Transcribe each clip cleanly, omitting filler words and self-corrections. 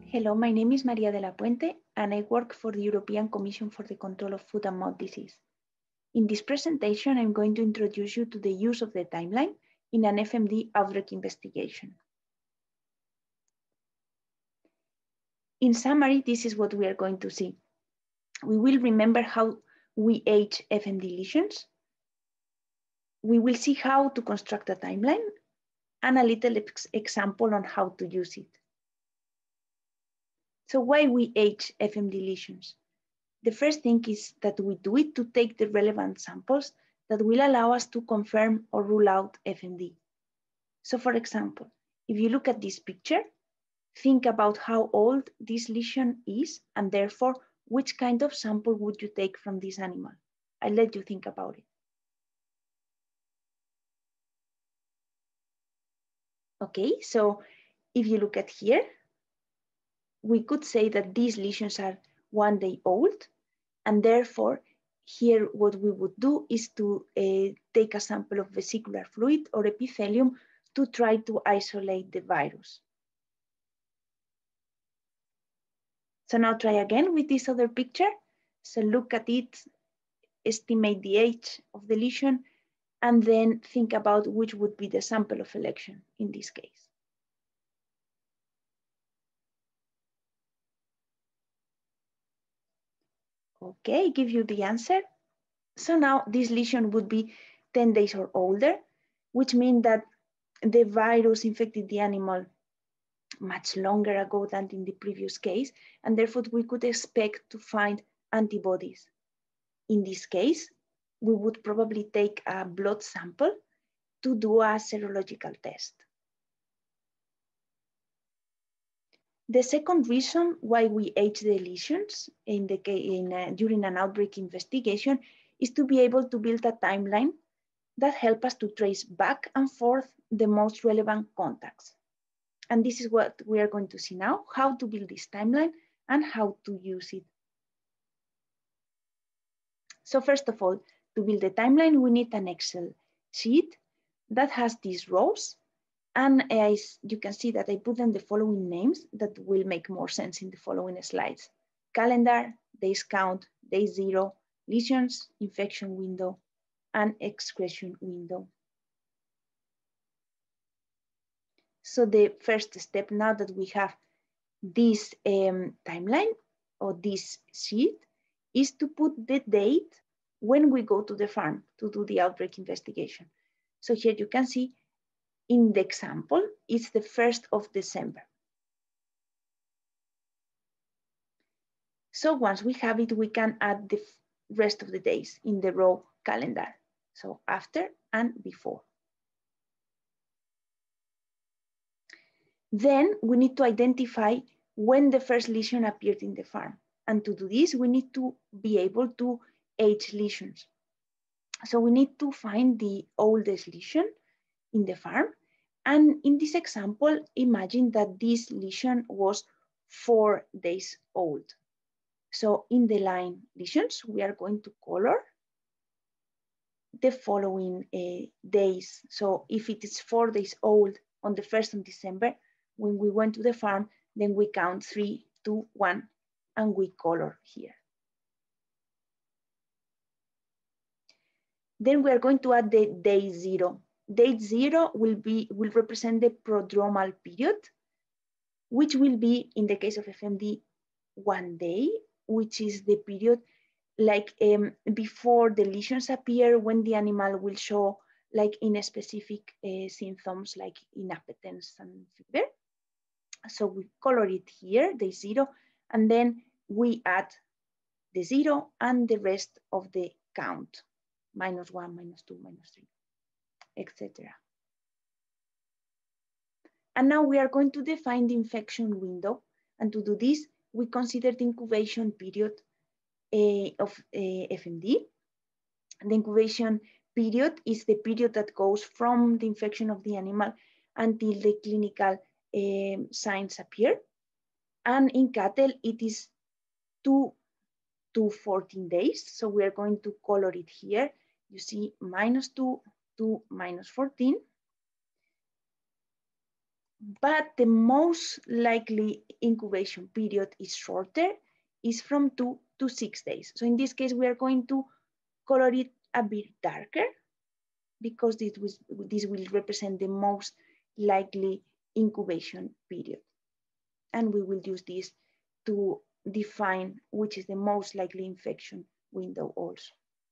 Hello, my name is Maria de la Puente, and I work for the European Commission for the Control of Food and Mouth Disease. In this presentation, I'm going to introduce you to the use of the timeline in an FMD outbreak investigation. In summary, this is what we are going to see. We will remember how we age FMD lesions. We will see how to construct a timeline and a little example on how to use it. So why we age FMD lesions? The first thing is that we do it to take the relevant samples that will allow us to confirm or rule out FMD. So for example, if you look at this picture, think about how old this lesion is and therefore which kind of sample would you take from this animal? I'll let you think about it. Okay, so if you look at here, we could say that these lesions are 1 day old, and therefore here what we would do is to take a sample of vesicular fluid or epithelium to try to isolate the virus. So now try again with this other picture. So look at it, estimate the age of the lesion, and then think about which would be the sample of election in this case. Okay, give you the answer. So now this lesion would be 10 days or older, which means that the virus infected the animal much longer ago than in the previous case, and therefore we could expect to find antibodies. In this case, we would probably take a blood sample to do a serological test. The second reason why we age the lesions during an outbreak investigation is to be able to build a timeline that helps us to trace back and forth the most relevant contacts. And this is what we are going to see now, how to build this timeline and how to use it. So first of all, to build the timeline, we need an Excel sheet that has these rows. And as you can see that I put them the following names that will make more sense in the following slides. Calendar, days count, day 0, lesions, infection window, and excretion window. So the first step, now that we have this timeline or this sheet, is to put the date when we go to the farm to do the outbreak investigation. So here you can see in the example, it's the 1st of December. So once we have it, we can add the rest of the days in the row calendar. So after and before. Then we need to identify when the first lesion appeared in the farm. And to do this, we need to be able to age lesions. So we need to find the oldest lesion in the farm. And in this example, imagine that this lesion was 4 days old. So in the line lesions, we are going to color the following days. So if it is 4 days old on the 1st of December, when we went to the farm, then we count 3, 2, 1, and we color here. Then we are going to add the day 0. Day 0 will represent the prodromal period, which will be, in the case of FMD, 1 day, which is the period like before the lesions appear, when the animal will show like in specific symptoms like inappetence and fever. So we color it here, day 0, and then we add the 0 and the rest of the count, -1, -2, -3. etc. And now we are going to define the infection window. And to do this, we consider the incubation period of FMD. And the incubation period is the period that goes from the infection of the animal until the clinical signs appear. And in cattle, it is 2 to 14 days. So we are going to color it here. You see -2 to -14. but the most likely incubation period is shorter, is from 2 to 6 days. So in this case, we are going to color it a bit darker because this will represent the most likely incubation period. And we will use this to define which is the most likely infection window also.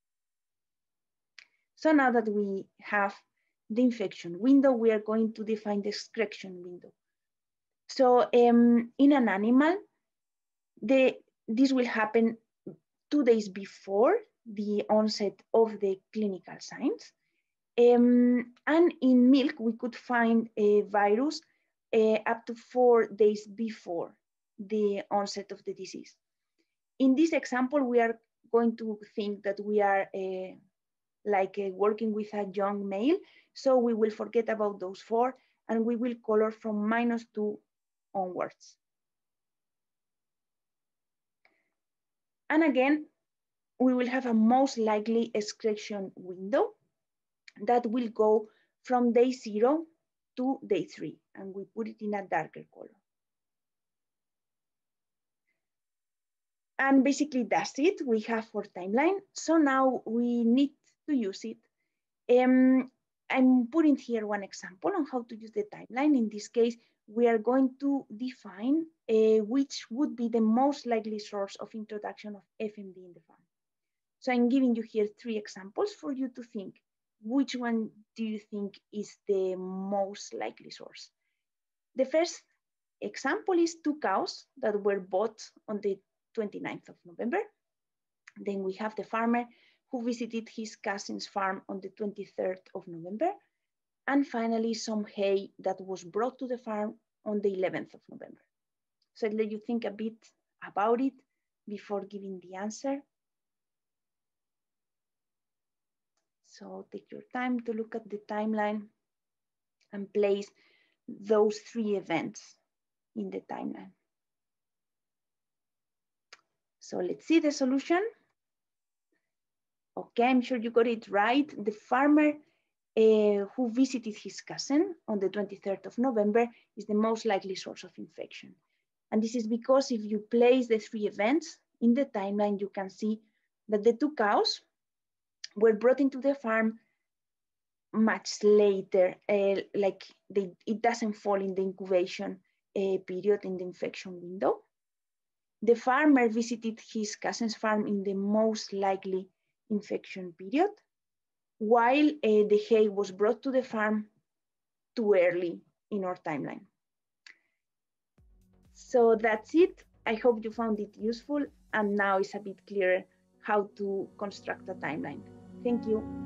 So now that we have the infection window, we are going to define the excretion window. So in an animal, this will happen 2 days before the onset of the clinical signs. And in milk, we could find a virus up to 4 days before the onset of the disease. In this example, we are going to think that we are working with a young male. So we will forget about those 4 and we will color from -2 onwards. And again, we will have a most likely excretion window that will go from day 0 to day 3, and we put it in a darker color. And basically that's it. We have our timeline. So now we need to use it. I'm putting here one example on how to use the timeline. In this case, we are going to define which would be the most likely source of introduction of FMD in the farm. So I'm giving you here 3 examples for you to think. Which one do you think is the most likely source? The first example is 2 cows that were bought on the 29th of November. Then we have the farmer who visited his cousin's farm on the 23rd of November. And finally, some hay that was brought to the farm on the 11th of November. So I'll let you think a bit about it before giving the answer. So take your time to look at the timeline and place those 3 events in the timeline. So let's see the solution. Okay, I'm sure you got it right. The farmer who visited his cousin on the 23rd of November is the most likely source of infection. And this is because if you place the 3 events in the timeline, you can see that the 2 cows were brought into the farm much later, it doesn't fall in the incubation period in the infection window. The farmer visited his cousin's farm in the most likely infection period, while the hay was brought to the farm too early in our timeline. So that's it. I hope you found it useful, and now it's a bit clearer how to construct a timeline. Thank you.